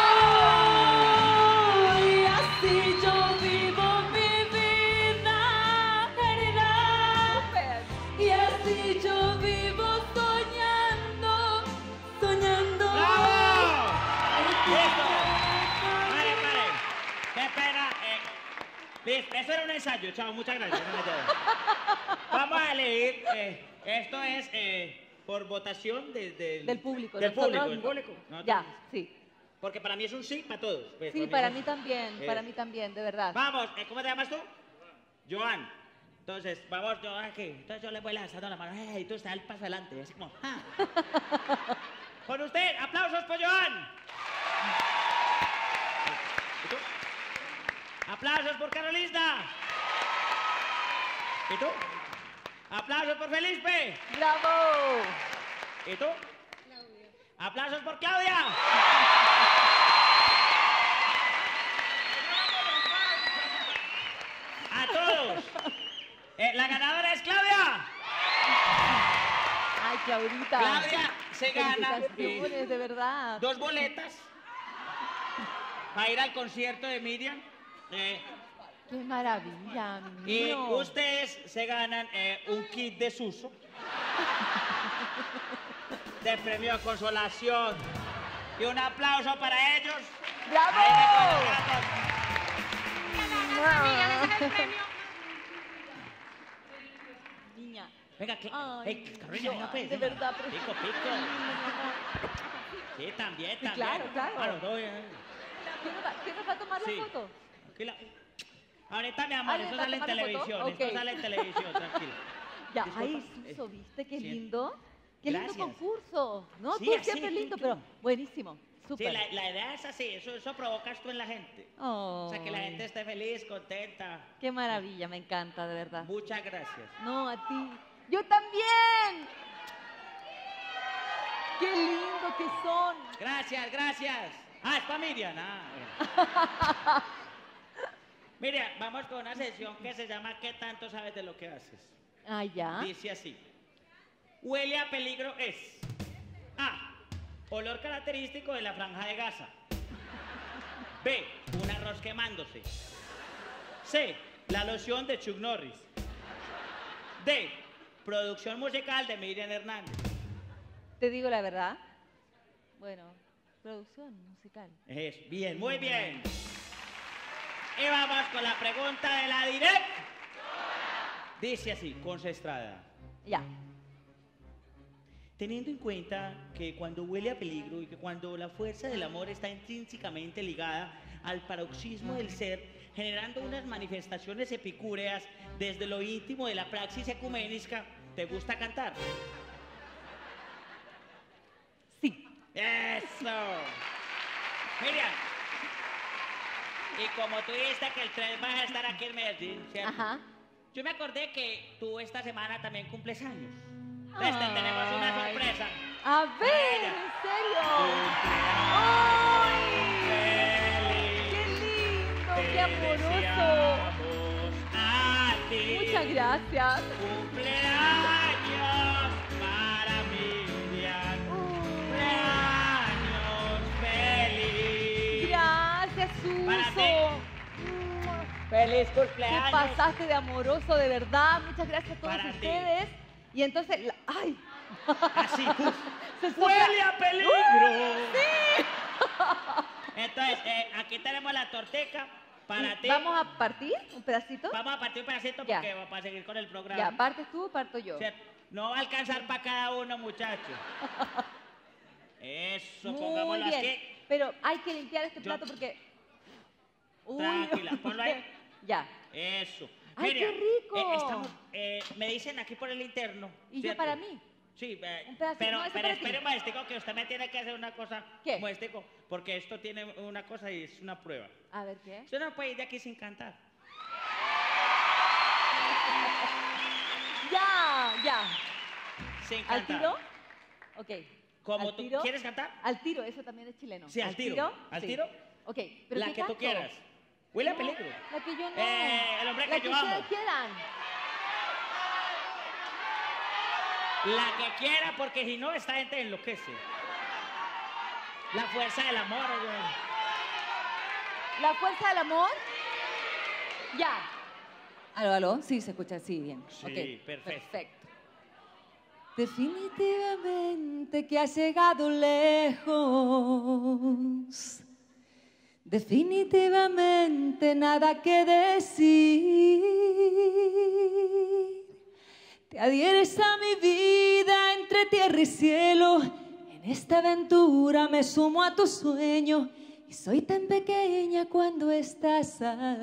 Y así yo vivo mi vida herida. Y así yo vivo soñando, soñando. ¡Bravo! ¡Listo! Pare, pare. Qué pena. eh. Listo, eso era un ensayo, chao, muchas gracias. No me llevo. Vamos a elegir, eh, esto es eh, por votación de- del- Del público. Del público, nosotros- del público. Nosotros- Ya, sí. Porque para mí es un sí para todos. pues, Sí, es para un- mí también, Eh. para mí también, de verdad. Vamos, eh, ¿cómo te llamas tú? Joan. Entonces, vamos, Joan, aquí. Entonces yo le voy lanzando la mano. ¡Ey! Y tú estás el paso adelante. Así como, ¡ah! Con usted, aplausos por Joan. ¿Y tú? Aplausos por Carolina. ¿Y tú? Aplausos por Felipe. ¡Bravo! ¿Y tú? Claudia. Aplausos por Claudia. A todos. Eh, la ganadora es Claudia. Ay, Claudita. Claudia se gana eh, Felicitaciones, de verdad. dos boletas para ir al concierto de Miriam. Eh, Qué maravilla, mi y niño. ustedes se ganan eh, un kit de Suso. de premio de consolación. Y un aplauso para ellos. ¡Bravo! Ahí me colocan. Niña. Venga, que, Ay, hey, Carolina, venga, pues, de venga. verdad, pero- Pico, pico. Sí, también, Sí, también. claro, claro. A los dos, eh. ¿Quién nos va, quién nos va a tomar Sí. la foto? Tranquila. Ahorita, mi amor, Ah, ¿le esto va a sale en tomar la foto? televisión. Ok. Esto sale en televisión, tranquila. Ya, Disculpa, ay, eh, Suso, ¿viste qué sí. lindo? Qué Gracias. lindo concurso. No, Sí, tú así, siempre tú, lindo, tú. pero buenísimo. Sí, Súper. la, la idea es así, eso, eso provocas tú en la gente. O sea, que la gente esté feliz, contenta. Qué maravilla, me encanta, de verdad. Muchas gracias. No, a ti. ¡Yo también! ¡Qué lindo que son! Gracias, gracias. Ah, es para Miriam. Ah, bueno. Miriam, vamos con una sesión que se llama ¿Qué tanto sabes de lo que haces? Ah, ya. Dice así. Huele a peligro es A. Olor característico de la Franja de Gaza. B. Un arroz quemándose. C. La loción de Chuck Norris. D. Producción musical de Miriam Hernández. Te digo la verdad. Bueno, producción musical. Es bien, muy bien. Y vamos con la pregunta de la direct. Dice así, Concha Estrada. Ya. Teniendo en cuenta que cuando huele a peligro y que cuando la fuerza del amor está intrínsecamente ligada al paroxismo del ser, generando unas manifestaciones epicúreas desde lo íntimo de la praxis ecuménica, ¿te gusta cantar? Sí. ¡Eso! Miriam, y como tú dijiste que el tres vas a estar aquí en Medellín, ¿cierto? Ajá. Yo me acordé que tú esta semana también cumples años. Entonces te tenemos una Ay. sorpresa. A ver, Mira. ¿en serio? ¡Ay! ¡Qué lindo! ¡Qué amoroso! A ti. Muchas gracias. Cumpleaños para Miriam. Cumpleaños feliz. Gracias, Para Suso. ti. Feliz Te cumpleaños. pasaste de amoroso, de verdad. Muchas gracias a todos Para ti. ustedes. Y entonces, la- ¡ay! Así, uf. Se sopla- ¡Huele a peligro! ¡Uh! ¡Sí! Entonces, eh, aquí tenemos la torteca para Y ti. ¿Vamos a partir un pedacito? Vamos a partir un pedacito Ya. porque va para seguir con el programa. Ya, ¿partes tú o parto yo? ¿Cierto? No va a alcanzar para cada uno, muchachos. Eso, Muy pongámoslo bien. así. Pero hay que limpiar este Yo- plato porque... Uy, Tranquila, ponlo ahí. Ya. Eso. ¡Ay, Miriam, qué rico! eh, estamos, eh, me dicen aquí por el interno. ¿Y yo ¿cierto? para mí? Sí, eh, Un pedacito, pero, no, ese pero para ti. espere un momentico que usted me tiene que hacer una cosa. ¿Qué? Un momentico, porque esto tiene una cosa y es una prueba. A ver, ¿qué? Usted no puede ir de aquí sin cantar. Ya, ya. Sin ¿Al cantar. tiro? Ok. Como ¿Al tú tiro? quieres cantar. Al tiro, eso también es chileno. Sí, al tiro. ¿Al Sí. tiro? Ok, pero La ¿qué que tú canto? quieras. Huele a No, peligro. La que yo no. Eh, el hombre la que que yo amo. ustedes quieran. La que quiera, porque si no, esta gente enloquece. La fuerza del amor. güey. ¿La fuerza del amor? Ya. Aló, aló, sí, se escucha así bien. Sí, Ok, perfecto. perfecto. Definitivamente que has llegado lejos. Definitivamente nada que decir. Te adhieres a mi vida entre tierra y cielo. En esta aventura me sumo a tu sueño. Y soy tan pequeña cuando estás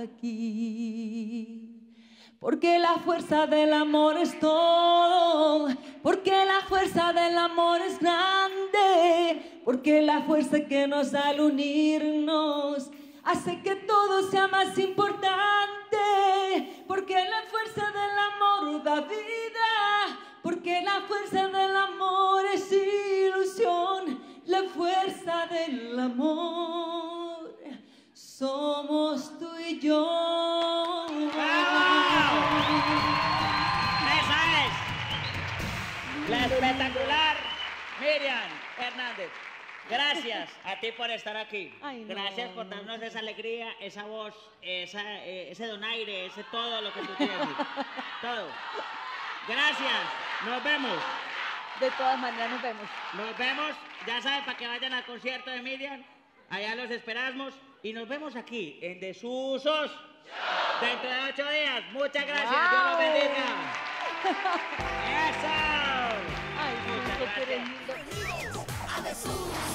aquí. Porque la fuerza del amor es todo, porque la fuerza del amor es grande, porque la fuerza que nos da al unirnos hace que todo sea más importante, porque la fuerza del amor da vida, porque la fuerza del amor es ilusión, la fuerza del amor somos tú y yo. ¡Esa es! La espectacular Miriam Hernández. Gracias a ti por estar aquí. Ay, no. Gracias por darnos esa alegría, esa voz, esa, eh, ese donaire, ese todo lo que tú tienes. Todo. Gracias. Nos vemos. De todas maneras, nos vemos. Nos vemos, ya saben, para que vayan al concierto de Miriam. Allá los esperamos y nos vemos aquí en Desusos dentro de ocho días. Muchas gracias, ¡Wow! Dios los bendiga. ¡Eso! Ay, Muchas Suso, tú eres gracias. lindo. A Jesús.